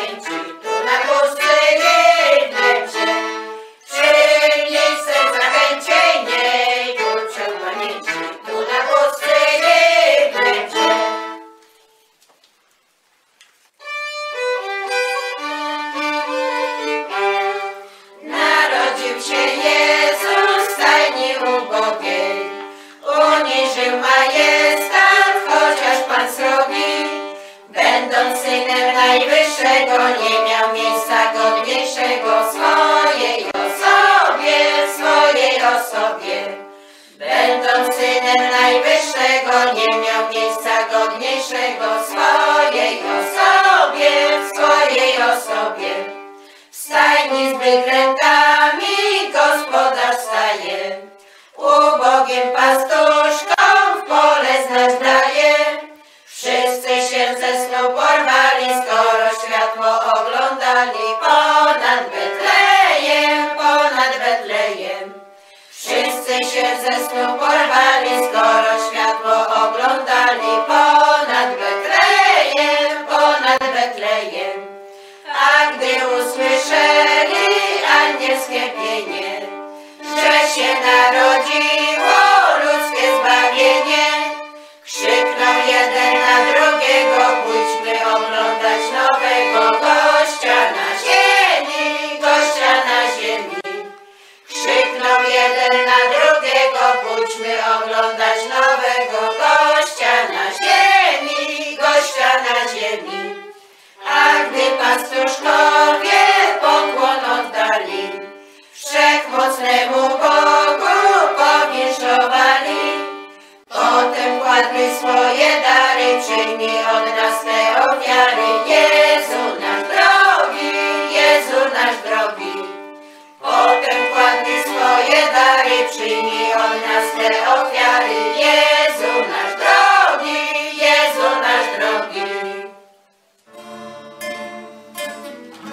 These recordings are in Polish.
pamięci, tu na pustyni wnętrze. Przynieś serca chęcie, nie kurczę pamięci, tu na pustyni wnętrze. Narodził się Jezus w stajni ubogiej, uniżył majestat, chociaż Pan srogi. Będąc Synem Najwyższego, nie miał miejsca godniejszego swojej osobie, swojej osobie. Będąc Synem Najwyższego, nie miał miejsca godniejszego swojej osobie, swojej osobie. W stajni z wykrętami Gospodarz staje, ubogim pastuszkom w pole znać daje. Wszyscy się ze snu porwali, skoro światło oglądali ponad Betlejem, ponad Betlejem. Wszyscy się ze snu porwali, skoro światło oglądali ponad Betlejem, ponad Betlejem. A gdy usłyszeli anielskie pienie, że się narodziło ludzkie zbawienie, krzyknął jeden na drugiego, pójdźmy oglądać nowego gościa na ziemi, gościa na ziemi. Krzyknął jeden na drugiego, pójdźmy oglądać nowego gościa na ziemi, gościa na ziemi. A gdy pastuszkowie pokłon oddali, wszechmocnemu Bogu powinszowali. Potem kładli swoje dary, przyjmij od nas te ofiary. Jezu nasz drogi, Jezu nasz drogi. Potem kładli swoje dary, przyjmij od nas te ofiary. Jezu nasz drogi, Jezu nasz drogi.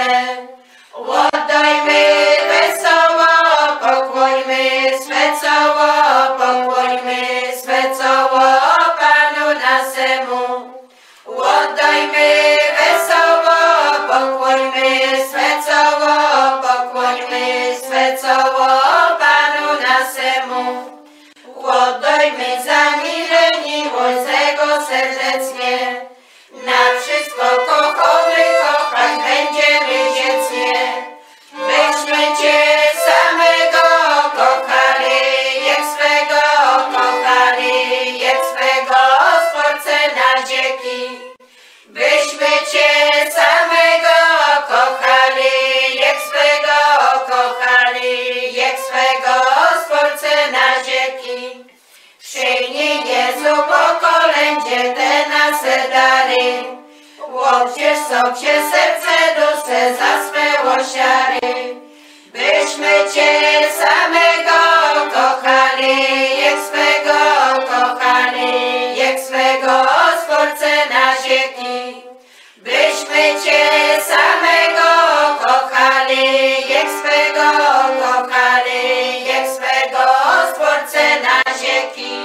Oddajmy wesoło, pokłońmy swe czoło, pokłońmy swe czoło Panu naszemu. Oddajmy wesoło, pokłońmy swe czoło, pokłońmy swe czoło Panu naszemu. Oddajmy za miłość Jego serdecznie, na wszystko kochamy, kochać będziemy wiecznie. Byśmy Cię samego kochali, jak swego kochali, jak swego Stwórcę na wieki. Byśmy Cię samego kochali, jak swego kochali, jak swego Stwórcę na wieki. Przyjmij Jezu po kolędzie te nasze dary, łączysz sobie serce dusze za swe osiary. Byśmy Cię samego kochali, jak swego kochali, jak swego Stwórcę na wieki. Byśmy Cię samego kochali, jak swego kochali, jak swego Stwórcę na wieki.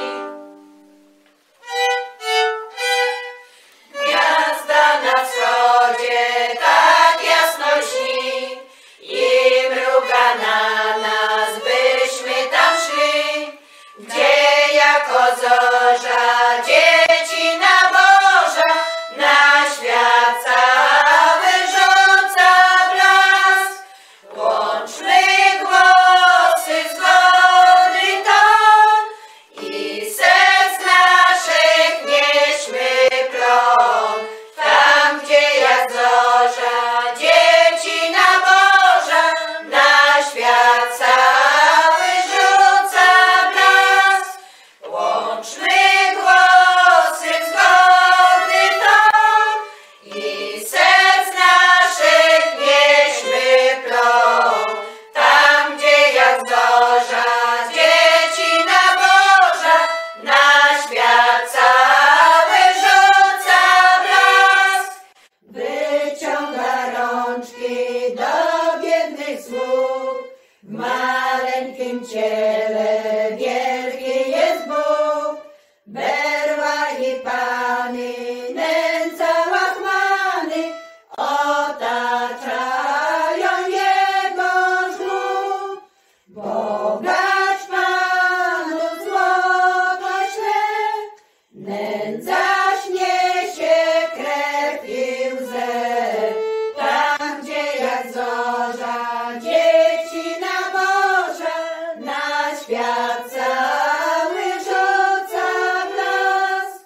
Gwiazda na wschodzie tak jasno śni i mruga na nas, byśmy tam szli, gdzie jako zorza dziecina Boża na świat cały rzuca blask. Łączmy głosy zgody ton i serc naszych nieśmy plon. Tam, gdzie jak zorza dziecina Boża na świat cały rzuca blask. Łączmy głosy zgody ton i serc naszych nieśmy plon. Tam, gdzie jak zorza dziecina Boża na świat cały rzuca blask. Wyciąga rączki do biednych sług, w maleńkim ciele wielki jest Bóg. Berła i pany, nędza łachmany otaczają Jego żmów. Bogacz Panu złoto śle, nędza śniesie krew i łzę. Tam, gdzie jak zorza dziecina Boża na świat cały rzuca blask.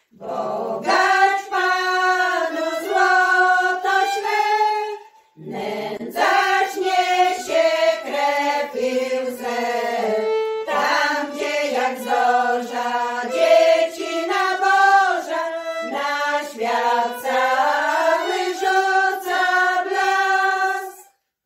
Bogacz Panu złoto śle, nędza śniesie krew i łzę. Tam, gdzie jak zorza dziecina Boża na świat cały rzuca blask.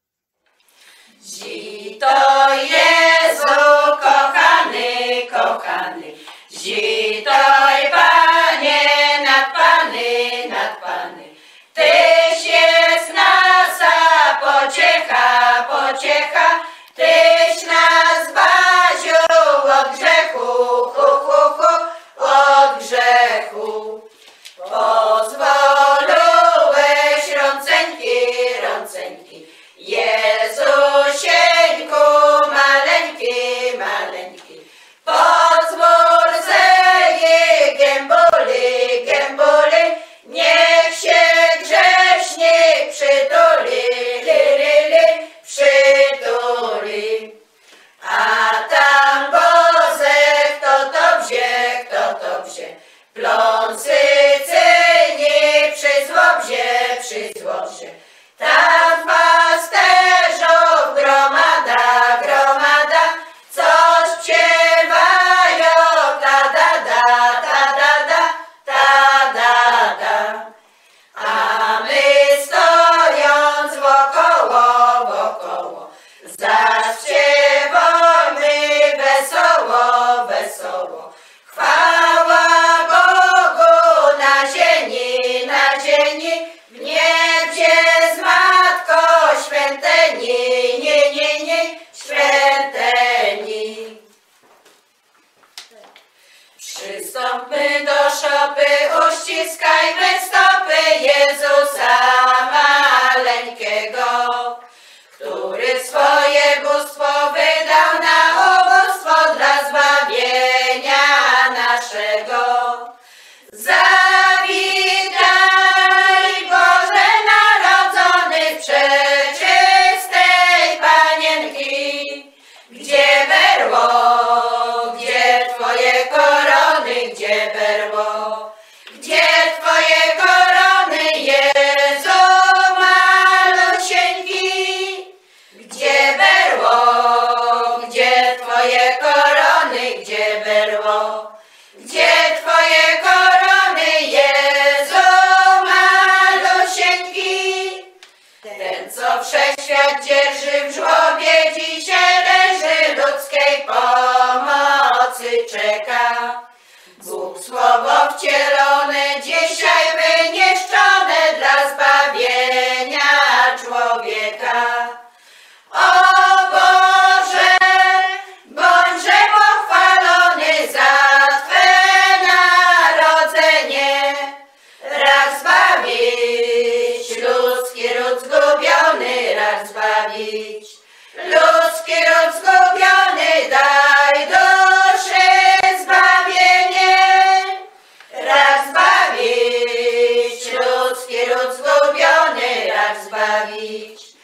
Dzi to Jezu kochany, kochany, dzi toj Panie nad Pany, nad Pany. Tyś jest nasza pociecha, pociecha, Tyś nas zbawił od grzechu, od grzechu. Pozwoliłeś rącenki, rącenki, Jezusieńku maleńki, maleńki. Pozwól jej gęboli, gęboli, niech się grzesznik przytuli, przytuli. A tam Boże, kto to wzię, kto to wzię, plon Sycyni przy złobzie, przy złobzie. Tam co wszechświat dzierży w żłobie, dzisiaj leży, ludzkiej pomocy czeka. Bóg słowo wcielone, dzisiaj wyniszczone dla zbawienia człowieka. O Boże, bądźże pochwalony za Twe narodzenie, racz zbawić ludzki ród zgubiony, racz zbawić ludzki ród zgubiony, daj duszy zbawienie, racz zbawić ludzki ród zgubiony, racz zbawić